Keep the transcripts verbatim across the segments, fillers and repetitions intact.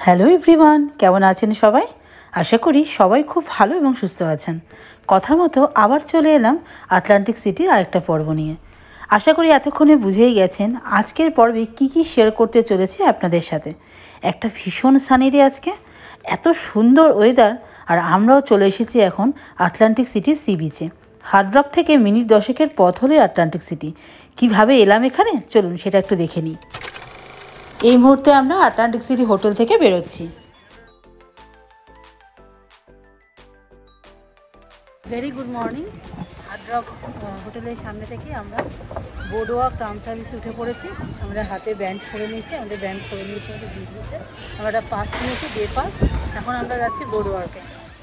Hello everyone, কেমন আছেন সবাই? আশা করি সবাই খুব ভালো এবং সুস্থ আছেন। কথা মতো আবার চলে এলাম আটলান্টিক সিটির আরেকটা পর্ব নিয়ে। আশা করি এতক্ষণে বুঝেই গেছেন আজকের পর্বে কি কি শেয়ার করতে চলেছি আপনাদের সাথে। একটা ভীষণ সানি ডে আজকে, এত সুন্দর ওয়েদার, আর আমরাও চলে এসেছি এখন আটলান্টিক সিটির সি বিচে। হার্ডরক থেকে মিনিট দশেকের পথ হলে আটলান্টিক সিটি। কিভাবে এলাম এখানে চলুন সেটা একটু দেখে নিই। এই মুহূর্তে আমরা আটলান্টিক সিটি হোটেল থেকে বেরোচ্ছি। Very good morning. হার্ডরক হোটেলের সামনে থেকে আমরা বোর্ডওয়াক টাউন সার্ভিসে উঠে পড়েছি। আমরা হাতে ব্যান্ড করে নিয়েছি, আমাদের ব্যান্ড করে নিয়েছি, আমাদের দিয়ে দিয়েছে। আমরা একটা পাস নিয়েছি, ডে পাস। এখন আমরা যাচ্ছি বোর্ডওয়াকে।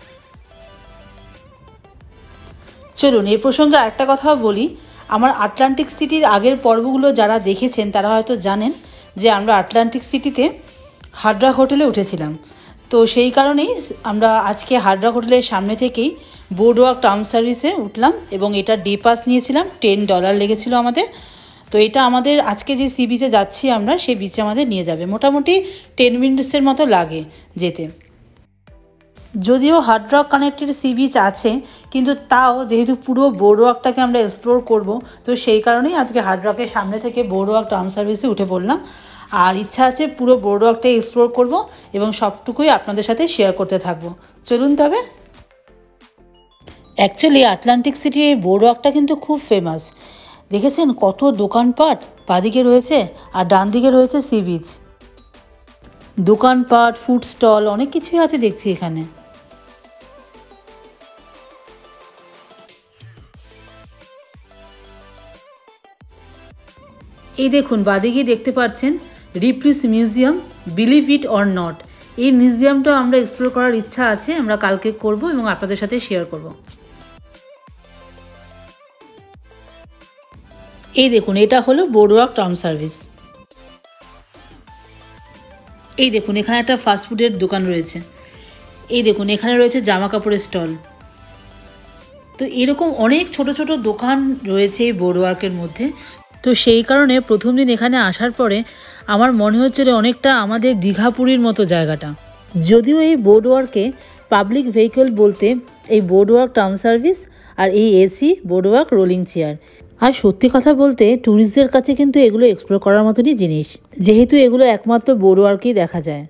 চলুন এই প্রসঙ্গে একটা কথা বলি। আমার আটলান্টিক সিটির আগের পর্বগুলো যারা দেখেছেন তারা হয়তো জানেন যে আমরা আটলান্টিক সিটিতে হার্ডরক হোটেলে উঠেছিলাম। তো সেই কারণেই আমরা আজকে হার্ডরক হোটেলের সামনে থেকেই বোর্ডওয়াক টাউন সার্ভিসে উঠলাম এবং এটা ডে পাস নিয়েছিলাম। টেন ডলার লেগেছিল আমাদের। তো এটা আমাদের আজকে যে সি বিচে যাচ্ছি আমরা, সেই বিচে আমাদের নিয়ে যাবে। মোটামুটি টেন মিনিটসের মতো লাগে যেতে। যদিও হার্ডরক কানেক্টেড সি বিচ আছে, কিন্তু তাও যেহেতু পুরো বোর্ডওয়াকটাকে আমরা এক্সপ্লোর করব, তো সেই কারণেই আজকে হার্ডরকের সামনে থেকে বোর্ডওয়াক টাউন সার্ভিসে উঠে পড়লাম। আর ইচ্ছা আছে পুরো বোর্ডওয়াকটাই এক্সপ্লোর করব এবং সবটুকুই আপনাদের সাথে শেয়ার করতে থাকবো। চলুন তবে। অ্যাকচুয়ালি আটলান্টিক সিটির এই বোর্ডওয়াকটা কিন্তু খুব ফেমাস। দেখেছেন কত দোকানপাট বাদিকে রয়েছে আর ডান দিকে রয়েছে সি বিচ। দোকানপাট, ফুড স্টল, অনেক কিছুই আছে দেখছি এখানে। এই দেখুন বাদিকে দেখতে পাচ্ছেন Ripley's museum, believe it or not. এই মিউজিয়ামটা আমরা এক্সপ্লোর করার ইচ্ছা আছে, আমরা কালকে করব এবং আপনাদের সাথে শেয়ার করব। এই দেখুন এটা হলো বোর্ডওয়াক টাউন সার্ভিস। এই দেখুন এখানে একটা ফাস্টফুডের দোকান রয়েছে। এই দেখুন এখানে রয়েছে জামা কাপড়ের স্টল। তো এরকম অনেক ছোট ছোট দোকান রয়েছে এই বোর্ডওয়াকের মধ্যে। তো সেই কারণে প্রথম দিন এখানে আসার পরে আমার মনে হচ্ছিল অনেকটা আমাদের দীঘাপুরীর মতো জায়গাটা। যদিও এই বোর্ডওয়াকে পাবলিক ভেহিকল বলতে এই বোর্ডওয়াক টাউন সার্ভিস আর এই এসি বোর্ডওয়াক রোলিং চেয়ার। আর সত্যি কথা বলতে ট্যুরিস্টদের কাছে কিন্তু এগুলো এক্সপ্লোর করার মতনই জিনিস, যেহেতু এগুলো একমাত্র বোর্ডওয়াকেই দেখা যায়।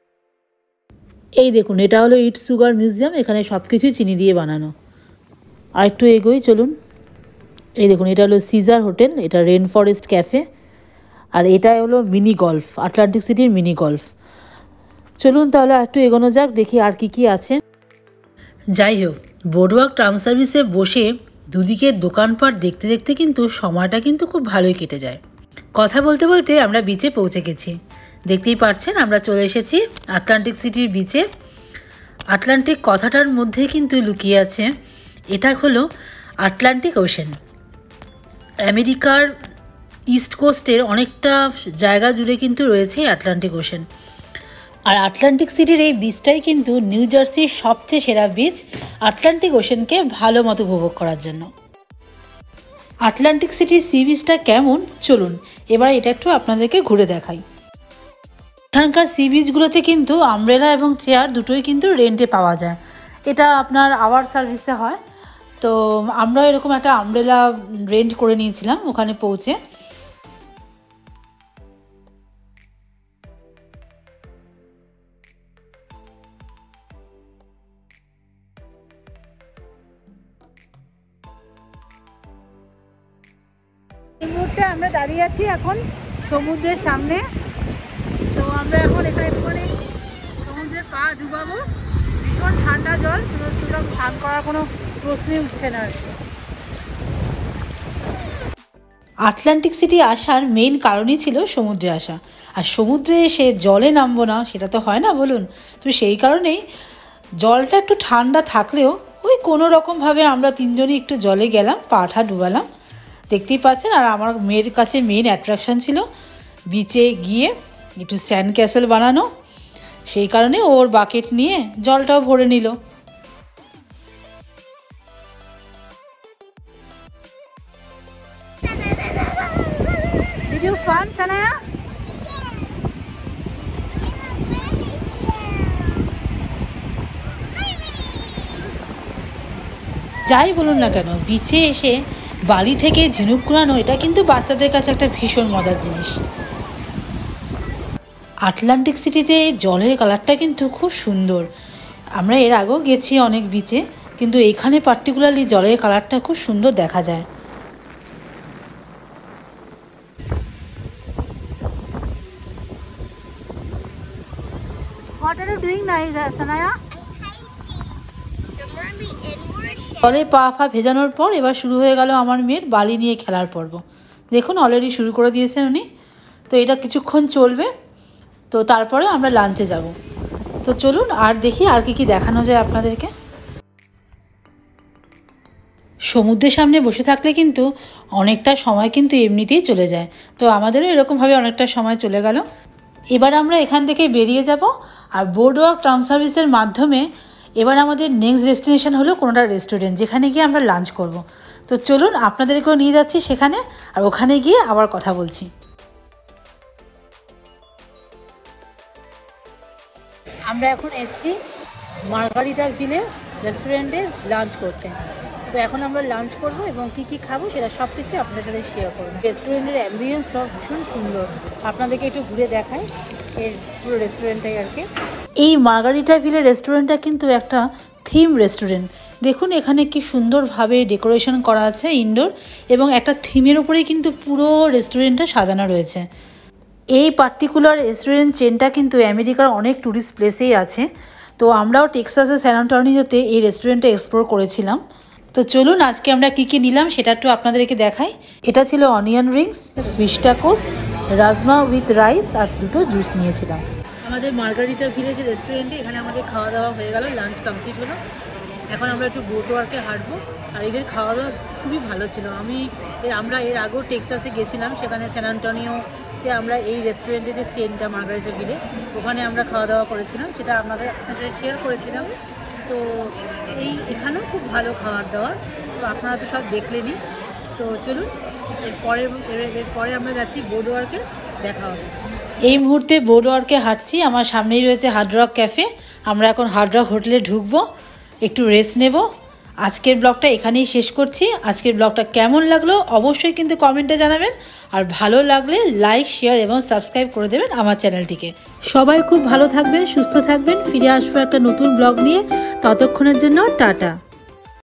এই দেখুন এটা হলো ইট সুগার মিউজিয়াম, এখানে সব কিছুই চিনি দিয়ে বানানো। আর একটু এগোই চলুন। এই দেখুন এটা হলো সিজার হোটেল, এটা রেন ফরেস্ট ক্যাফে, আর এটা হলো মিনি গল্ফ, আটলান্টিক সিটির মিনি গল্ফ। চলুন তাহলে একটু এগোনো যাক, দেখি আর কি কি আছে। যাই হোক, বোর্ডওয়াক টাউন সার্ভিসে বসে দুদিকের দোকানপাট দেখতে দেখতে কিন্তু সময়টা কিন্তু খুব ভালোই কেটে যায়। কথা বলতে বলতে আমরা বিচে পৌঁছে গেছি। দেখতেই পাচ্ছেন আমরা চলে এসেছি আটলান্টিক সিটির বিচে। আটলান্টিক কথাটার মধ্যে কিন্তু লুকিয়ে আছে, এটা হলো আটলান্টিক ওশেন। আমেরিকার ইস্ট কোস্টের অনেকটা জায়গা জুড়ে কিন্তু রয়েছে আটলান্টিক ওশেন। আর আটলান্টিক সিটির এই বিচটাই কিন্তু নিউ জার্সির সবচেয়ে সেরা বিচ আটলান্টিক ওশেনকে ভালো মতো উপভোগ করার জন্য। আটলান্টিক সিটির সি বিচটা কেমন চলুন এবার এটা একটু আপনাদেরকে ঘুরে দেখাই। এখানকার সি বিচগুলোতে কিন্তু আমব্রেলা এবং চেয়ার দুটোই কিন্তু রেন্টে পাওয়া যায়। এটা আপনার আওয়ার সার্ভিসে হয়। তো আমরা এরকম একটা আমব্রেলা রেন্ট করে নিয়েছিলাম ওখানে পৌঁছে। এই মুহূর্তে আমরা দাঁড়িয়ে আছি এখন সমুদ্রের সামনে। তো আমরা এখন এখানে একটুখানি সমুদ্রের পা ডুবাবো। ভীষণ ঠান্ডা জল, সুতরাং স্নান করার কোনো প্রশ্নই উঠছে না। আটলান্টিক সিটি আসার মেইন কারণই ছিল সমুদ্রে আসা, আর সমুদ্রে এসে জলে নামবো না সেটা তো হয় না বলুন। তো সেই কারণেই জলটা একটু ঠান্ডা থাকলেও ওই কোনো রকমভাবে আমরা তিনজনই একটু জলে গেলাম, পাটা ডুবালাম। দেখতেই পাচ্ছেন। আর আমার মেয়ের কাছে মেইন অ্যাট্রাকশান ছিল বিচে গিয়ে একটু স্যান্ড ক্যাসেল বানানো, সেই কারণে ওর বাকেট নিয়ে জলটাও ভরে নিল। Did you fun, Sanaya? যাই বলুন না কেন, বিচে এসে বালি থেকে ঝিনুক কুড়ানো এটা কিন্তু বাচ্চাদের কাছে একটা ভীষণ মজার জিনিস। আটলান্টিক সিটিতে জলের কালারটা কিন্তু খুব সুন্দর। আমরা এর আগেও গেছি অনেক বিচে, কিন্তু এখানে পার্টিকুলারলি জলের কালারটা খুব সুন্দর দেখা যায়। What are you doing now, Sanaya? জলে পা ফা ভেজানোর পর এবার শুরু হয়ে গেল আমার মেয়ের বালি নিয়ে খেলার পর্ব। দেখুন অলরেডি শুরু করে দিয়েছেন উনি। তো এটা কিছুক্ষণ চলবে, তো তারপরে আমরা লাঞ্চে যাব। তো চলুন আর দেখি আর কি কি দেখানো যায় আপনাদেরকে। সমুদ্রের সামনে বসে থাকলে কিন্তু অনেকটা সময় কিন্তু এমনিতেই চলে যায়। তো আমাদেরও এরকমভাবে অনেকটা সময় চলে গেল। এবার আমরা এখান থেকে বেরিয়ে যাব, আর বোর্ডওয়াক ট্রাম সার্ভিসের মাধ্যমে এবার আমাদের নেক্সট ডেস্টিনেশন হলো কোনোটা রেস্টুরেন্ট, যেখানে গিয়ে আমরা লাঞ্চ করব। তো চলুন আপনাদেরকেও নিয়ে যাচ্ছি সেখানে, আর ওখানে গিয়ে আবার কথা বলছি। আমরা এখন এসেছি মার্গারিটাভিলে রেস্টুরেন্টে লাঞ্চ করতে। তো এখন আমরা লাঞ্চ করব এবং কী কী খাবো সেটা সব কিছু আপনাদের সাথে শেয়ার করব। রেস্টুরেন্টের অ্যাম্বিয়েন্স সব ভীষণ সুন্দর, আপনাদেরকে একটু ঘুরে দেখাই এর পুরো রেস্টুরেন্টটাই আর কি। এই মার্গারিটাভিলে রেস্টুরেন্টটা কিন্তু একটা থিম রেস্টুরেন্ট। দেখুন এখানে কি সুন্দরভাবে ডেকোরেশন করা আছে ইনডোর, এবং একটা থিমের উপরেই কিন্তু পুরো রেস্টুরেন্টটা সাজানো রয়েছে। এই পার্টিকুলার রেস্টুরেন্ট চেনটা কিন্তু আমেরিকার অনেক ট্যুরিস্ট প্লেসেই আছে। তো আমরাও টেক্সাসের স্যান অ্যান্টোনিওতে এই রেস্টুরেন্টটা এক্সপ্লোর করেছিলাম। তো চলুন আজকে আমরা কী কী নিলাম সেটা একটু আপনাদেরকে দেখাই। এটা ছিল onion rings, fish tacos, rajma with rice আর দুটো জুস নিয়েছিলাম। আমাদের মার্গারিটাভিলে যে রেস্টুরেন্টে এখানে আমাদের খাওয়া দাওয়া হয়ে গেল, লাঞ্চ কমপ্লিট হলো। এখন আমরা একটু বোটওয়ার্কে হাঁটবো, আর এদের খাওয়া দাওয়া খুবই ভালো ছিল। আমি আমরা এর আগেও টেক্সাসে গেছিলাম, সেখানে স্যান অ্যান্টোনিওতে আমরা এই রেস্টুরেন্টের যে চেনটা মার্গারিটাভিলে, ওখানে আমরা খাওয়া দাওয়া করেছিলাম, সেটা আপনাদের আপনাদের শেয়ার করেছিলাম। তো এই এখানেও খুব ভালো খাবার দাবার, তো আপনারা তো সব দেখলেনই। তো চলুন এরপরে এরপরে আমরা যাচ্ছি বোর্ডওয়ার্কে, দেখা হবে। এই মুহূর্তে বোর্ডওয়ার্কে হাঁটছি, আমার সামনেই রয়েছে হার্ডরক ক্যাফে। আমরা এখন হার্ডরক হোটেলে ঢুকবো, একটু রেস্ট নেব। আজকের ব্লগটা এখানেই শেষ করছি। আজকের ব্লগটা কেমন লাগলো অবশ্যই কিন্তু কমেন্টে জানাবেন, আর ভালো লাগলে লাইক শেয়ার এবং সাবস্ক্রাইব করে দেবেন আমার চ্যানেলটিকে। সবাই খুব ভালো থাকবেন, সুস্থ থাকবেন। ফিরে আসবো একটা নতুন ব্লগ নিয়ে, ততক্ষণের জন্য টাটা।